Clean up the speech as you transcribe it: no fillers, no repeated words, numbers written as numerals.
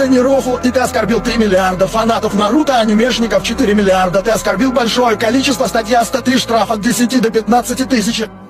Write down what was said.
это не рофл, и ты оскорбил 3 миллиарда фанатов Наруто, анимешников 4 миллиарда. Ты оскорбил большое количество, статья 103, штраф от 10 до 15 тысяч.